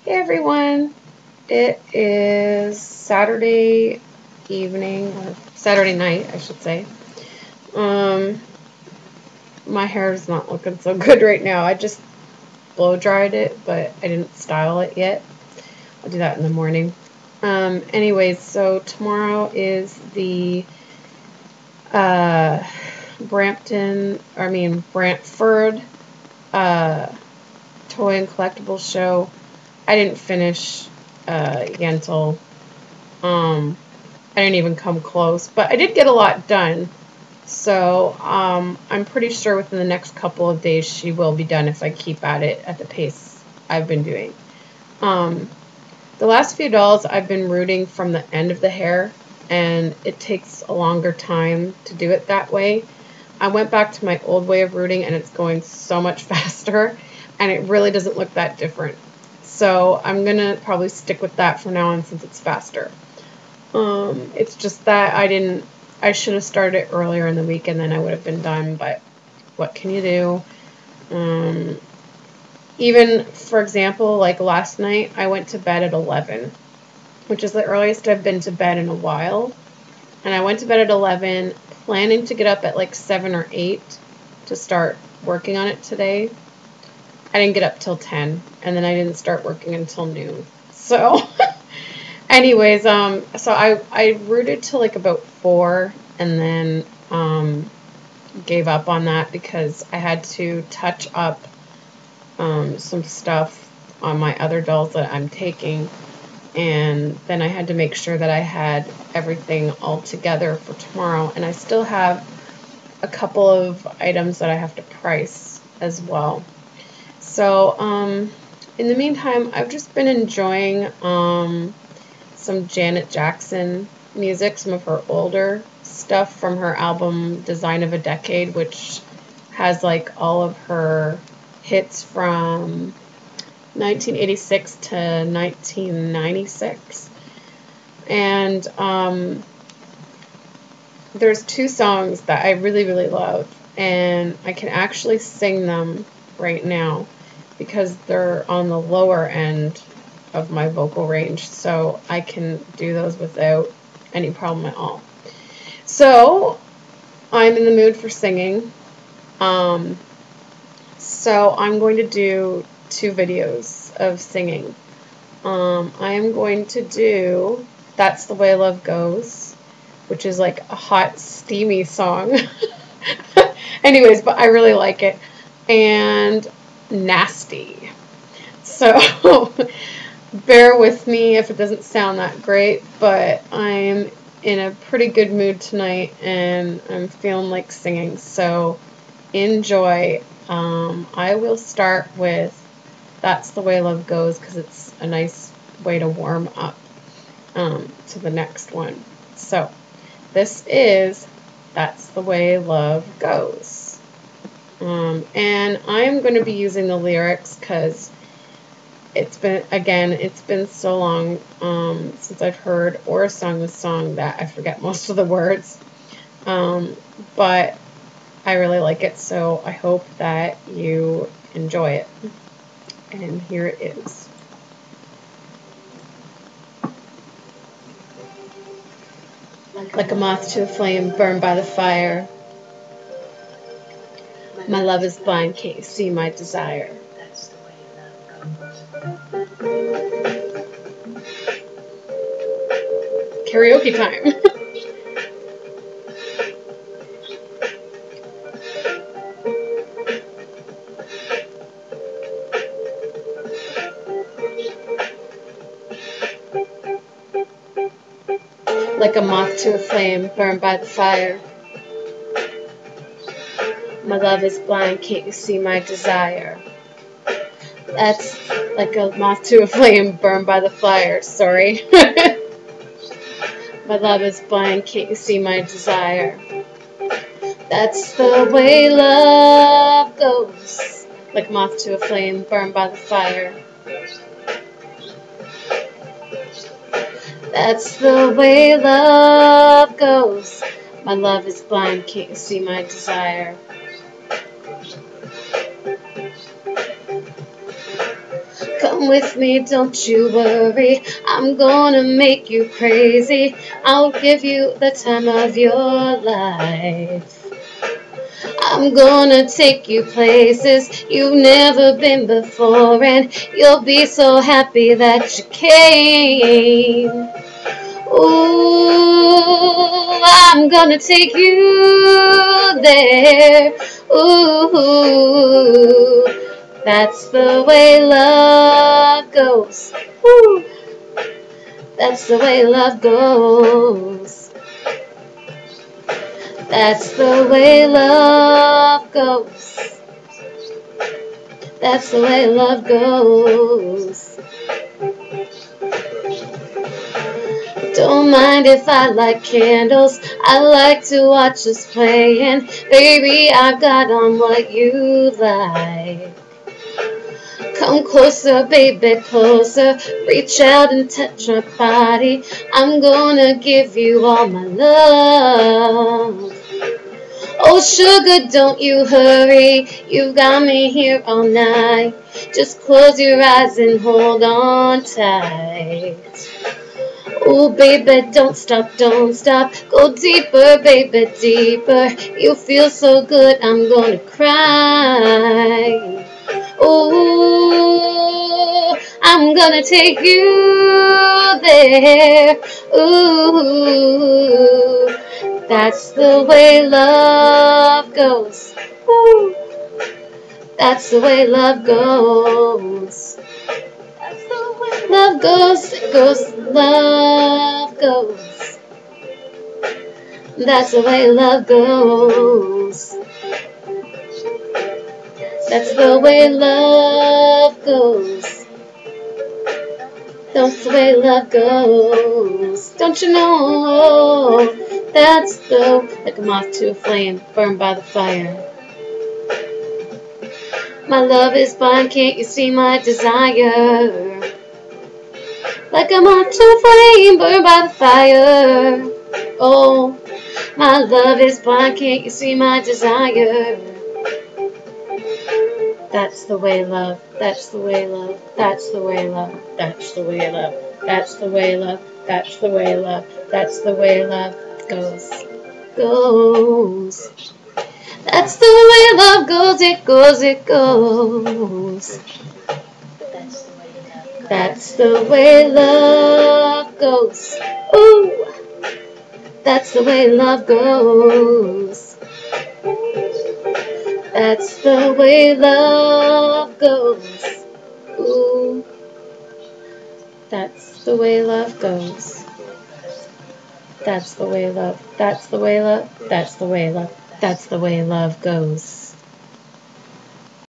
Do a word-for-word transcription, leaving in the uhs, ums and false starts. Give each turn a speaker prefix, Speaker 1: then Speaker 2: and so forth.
Speaker 1: Hey everyone, it is Saturday evening, or Saturday night, I should say. Um, my hair is not looking so good right now. I just blow dried it, but I didn't style it yet. I'll do that in the morning. Um, anyways, so tomorrow is the uh, Brampton, I mean Brantford uh, Toy and Collectible Show. I didn't finish uh, Yentl. Um, I didn't even come close, but I did get a lot done. So um, I'm pretty sure within the next couple of days she will be done if I keep at it at the pace I've been doing. Um, the last few dolls I've been rooting from the end of the hair, and it takes a longer time to do it that way. I went back to my old way of rooting, and it's going so much faster, and it really doesn't look that different. So I'm going to probably stick with that from now on since it's faster. Um, it's just that I didn't, I should have started it earlier in the week and then I would have been done, but what can you do? Um, even, for example, like last night, I went to bed at eleven, which is the earliest I've been to bed in a while. And I went to bed at eleven, planning to get up at like seven or eight to start working on it today. I didn't get up till ten, and then I didn't start working until noon. So, anyways, um, so I, I rooted till like about four, and then um, gave up on that because I had to touch up um, some stuff on my other dolls that I'm taking, and then I had to make sure that I had everything all together for tomorrow, and I still have a couple of items that I have to price as well. So, um, in the meantime, I've just been enjoying um, some Janet Jackson music, some of her older stuff from her album Design of a Decade, which has like all of her hits from nineteen eighty-six to nineteen ninety-six. And um, there's two songs that I really, really love, and I can actually sing them right now because they're on the lower end of my vocal range, so I can do those without any problem at all. So I'm in the mood for singing. Um, so I'm going to do two videos of singing. Um, I am going to do That's the Way Love Goes, which is like a hot, steamy song. Anyways, but I really like it. And Nasty. So bear with me if it doesn't sound that great, but I'm in a pretty good mood tonight and I'm feeling like singing, so enjoy. Um, I will start with That's the Way Love Goes because it's a nice way to warm up um, to the next one. So this is That's the Way Love Goes. Um, and I'm going to be using the lyrics because it's been, again, it's been so long um, since I've heard or sung this song that I forget most of the words. Um, but I really like it, so I hope that you enjoy it. And here it is. Like a moth to a flame, burned by the fire. My love is blind, can't you see my desire? Karaoke time. Like a moth to a flame, burned by the fire. My love is blind, can't you see my desire? That's like a moth to a flame, burned by the fire. Sorry. My love is blind, can't you see my desire? That's the way love goes. Like moth to a flame, burned by the fire. That's the way love goes. My love is blind, can't you see my desire? Come Come with me, don't you worry. I'm gonna make you crazy. I'll give you the time of your life. I'm gonna take you places you've never been before, and you'll be so happy that you came. Ooh, I'm gonna take you there. Ooh, that's the way love goes. Ooh, that's the way love goes. That's the way love goes. That's the way love goes. Don't mind if I light candles. I like to watch us playing. Baby, I got on what you like. Come closer, baby, closer. Reach out and touch my body. I'm gonna give you all my love. Oh, sugar, don't you hurry. You've got me here all night. Just close your eyes and hold on tight. Oh, baby, don't stop, don't stop. Go deeper, baby, deeper. You feel so good, I'm gonna cry. Oh, I'm gonna take you there. Ooh, that's the way love goes. Ooh, that's the way love goes. That's the way love goes. It goes, love goes. That's the way love goes. That's the way love goes. That's the way love goes. Don't you know? That's the like a moth to a flame, burned by the fire. My love is blind, can't you see my desire? Like a moth to a flame, burned by the fire. Oh, my love is blind, can't you see my desire? That's the way love, that's the way love, that's the way love, that's the way love, that's the way love, that's the way love, that's the way love goes, goes. That's the way love goes, it goes, it goes. That's the way love goes. Ooh, that's the way love goes. That's the way love goes. Ooh, that's the way love goes. That's the way love. That's the way love. That's the way love. That's the way love goes.